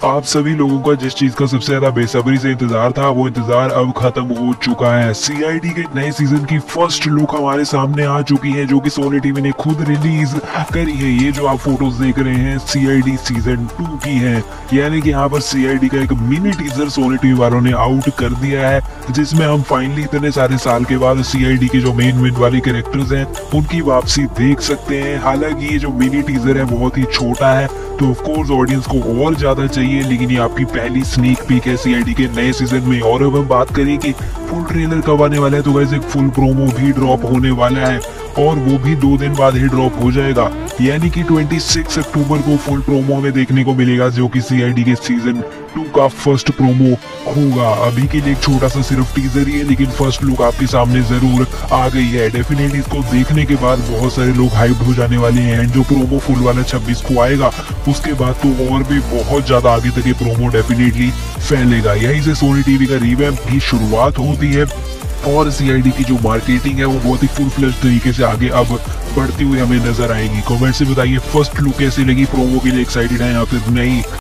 आप सभी लोगों का जिस चीज का सबसे ज्यादा बेसब्री से इंतजार था वो इंतजार अब खत्म हो चुका है। सीआईडी के नए सीजन की फर्स्ट लुक हमारे सामने आ चुकी है, जो कि सोनी टीवी ने खुद रिलीज करी है। ये जो आप फोटोज देख रहे हैं सीआईडी सीजन 2 की है, यानी कि यहाँ पर सीआईडी का एक मिनी टीजर सोनी टीवी वालों ने आउट कर दिया है, जिसमें हम फाइनली इतने सारे साल के बाद सीआईडी के जो मेन वाले कैरेक्टर्स हैं उनकी वापसी देख सकते हैं। हालांकि ये जो मिनी टीजर है बहुत ही छोटा है, तो ऑफ कोर्स ऑडियंस को और ज्यादा चाहिए, लेकिन ये आपकी पहली स्नीक पीक है सीआईडी के नए सीजन में। और अब हम बात करें कि फुल ट्रेलर कब आने वाला है, तो वैसे एक फुल प्रोमो भी ड्रॉप होने वाला है, और वो भी 2 दिन बाद ही ड्रॉप हो जाएगा, यानी कि 26 अक्टूबर को फुल प्रोमो हमें देखने को मिलेगा, जो कि सीआईडी के सीजन 2 का फर्स्ट प्रोमो होगा। अभी के लिए एक छोटा सा सिर्फ टीजर ही है, लेकिन फर्स्ट लुक आपके सामने जरूर आ गई है। डेफिनेटली इसको देखने के बाद बहुत सारे लोग हाइप्ड हो जाने वाले हैं। जो प्रोमो फुल वाला 26 को आएगा, उसके बाद तो और भी बहुत ज्यादा आगे तक ये प्रोमो डेफिनेटली फैलेगा। यहीं से सोनी टीवी का रिवैम्प की शुरुआत होती है, और सीआईडी की जो मार्केटिंग है वो बहुत ही फुल फ्लेज तरीके से आगे अब बढ़ती हुई हमें नजर आएगी। कमेंट से बताइए फर्स्ट लुक कैसी लगी, प्रोमो के लिए एक्साइटेड है या फिर नहीं।